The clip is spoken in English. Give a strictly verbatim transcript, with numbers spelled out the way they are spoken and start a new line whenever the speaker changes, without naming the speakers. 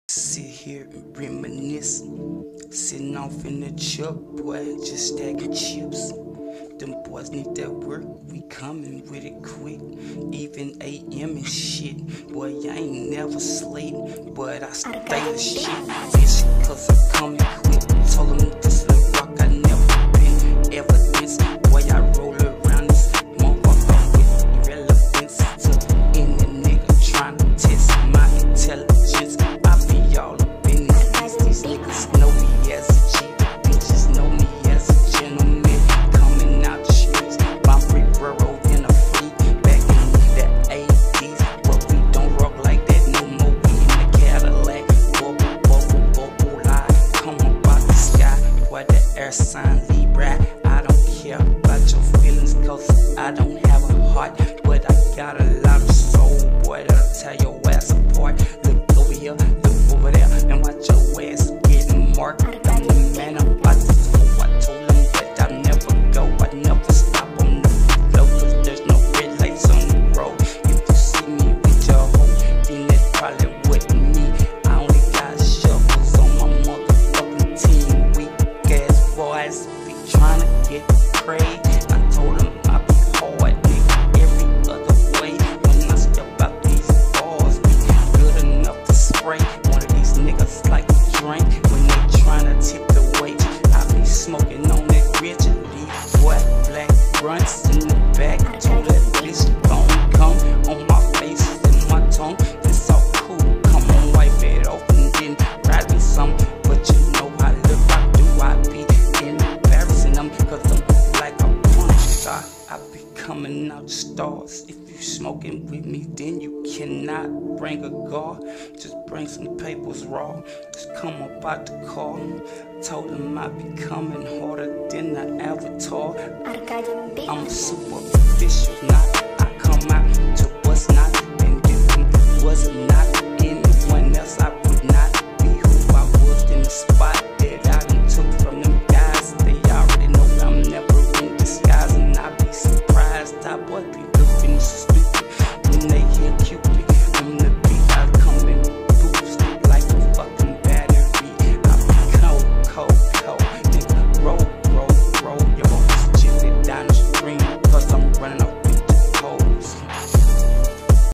Sit here and reminisce, sitting off in the truck, boy, just stacking chips. Them boys need that work, we coming with it quick. Even A M and shit, boy, I ain't never sleep, but I stay the shit, bitch, cause I come quick. Told them this little rock I never been evidence, boy, I roll around this motherfucker with irrelevance to any nigga trying to test my intelligence. I be all up in these beats, these niggas know me as a G, bitches know me as a gentleman. Coming out the streets, my free borough in a fleet, back in the eighties, but we don't rock like that no more. We in the Cadillac, bubble, bubble, bubble, live, come up out the sky, where the air sign Libra. I don't care about your feelings, cause I don't have a heart, but I got a lot of soul, boy, that'll tear your ass apart. Look over here, look over there, and watch your ass getting marked. I'm the man about to flow. I told them that I never go, I never stop on the flow, cause there's no red lights on the road. If you see me with your hoe, then it probably wasn't me. I only got shovels on my motherfucking team. Weak ass boys be trying to get prey. I told them I be hard, nigga, every other way. When I step out these bars, be good enough to spray. One of these niggas like to drink when they tryna tip the weight. I be smoking on that rich, leave boy, black grunts in the back. Told that bitch gon' come on my face and my tongue. It's all cool, come on, wipe it off and then ride me some. But you know I look, I do, I be embarrassing them, cause I'm like a porn star. I be coming out stars. If you smoking with me, then you cannot bring a guard. Just bring some papers raw. Just come up out the car. Told them I be coming harder than an avatar. I'm superficial, not